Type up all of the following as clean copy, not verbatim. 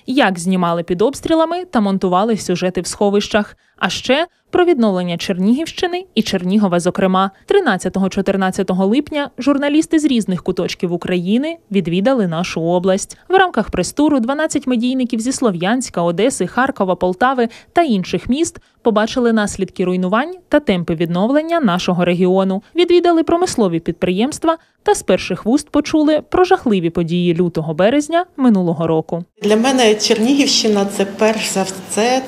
як знімали під обстрілами та монтували сюжети в сховищах. А ще про відновлення Чернігівщини і Чернігова зокрема. 13-14 липня журналісти з різних куточків України відвідали нашу область. В рамках прес-туру 12 медійників зі Слов'янська, Одеси, Харкова, Полтави та інших міст побачили наслідки руйнувань та темпи відновлення нашого регіону. Відвідали промислові підприємства та з перших вуст почули про жахливі події лютого-березня минулого року. Для мене Чернігівщина – це перш за все,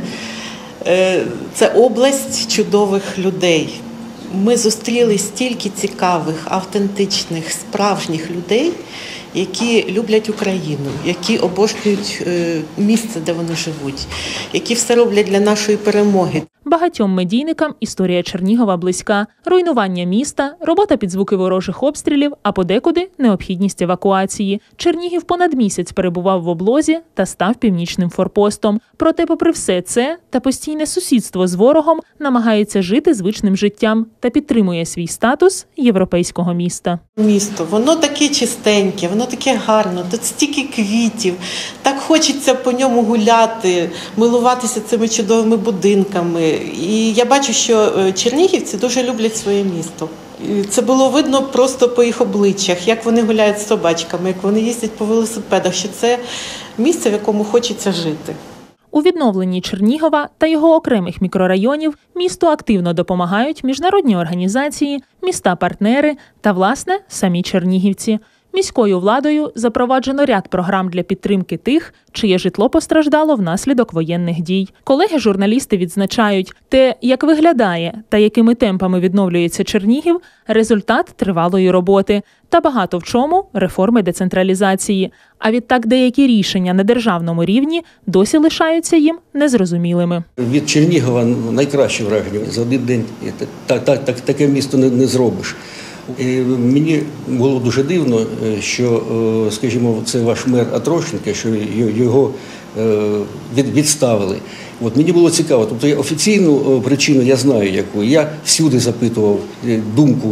це область чудових людей. Ми зустріли стільки цікавих, автентичних, справжніх людей, які люблять Україну, які обожнюють місце, де вони живуть, які все роблять для нашої перемоги. Багатьом медійникам історія Чернігова близька. Руйнування міста, робота під звуки ворожих обстрілів, а подекуди – необхідність евакуації. Чернігів понад місяць перебував в облозі та став північним форпостом. Проте, попри все це та постійне сусідство з ворогом, намагається жити звичним життям та підтримує свій статус європейського міста. Місто, воно таке чистеньке, воно таке гарне, тут стільки квітів, так хочеться по ньому гуляти, милуватися цими чудовими будинками. І я бачу, що чернігівці дуже люблять своє місто. І це було видно просто по їх обличчях, як вони гуляють з собачками, як вони їздять по велосипедах, що це місце, в якому хочеться жити. У відновленні Чернігова та його окремих мікрорайонів місту активно допомагають міжнародні організації, міста-партнери та, власне, самі чернігівці. Міською владою запроваджено ряд програм для підтримки тих, чиє житло постраждало внаслідок воєнних дій. Колеги-журналісти відзначають, те, як виглядає та якими темпами відновлюється Чернігів – результат тривалої роботи та багато в чому – реформи децентралізації. А відтак деякі рішення на державному рівні досі лишаються їм незрозумілими. Від Чернігова найкраще враження. За один день таке місто не зробиш. І мені було дуже дивно, що, скажімо, це ваш мер Атрошенко, що його відставили. От мені було цікаво, тобто офіційну причину я знаю яку. Я всюди запитував думку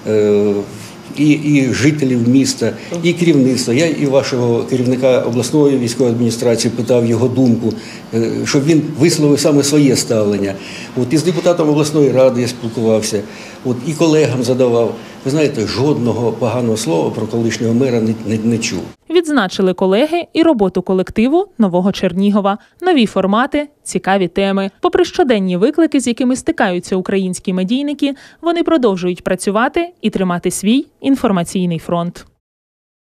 і жителів міста, і керівництва. Я і вашого керівника обласної військової адміністрації питав його думку, щоб він висловив саме своє ставлення. От і з депутатом обласної ради я спілкувався, от і колегам задавав. Ви знаєте, жодного поганого слова про колишнього мера не чув. Відзначили колеги і роботу колективу «Нового Чернігова». Нові формати, цікаві теми. Попри щоденні виклики, з якими стикаються українські медійники, вони продовжують працювати і тримати свій інформаційний фронт.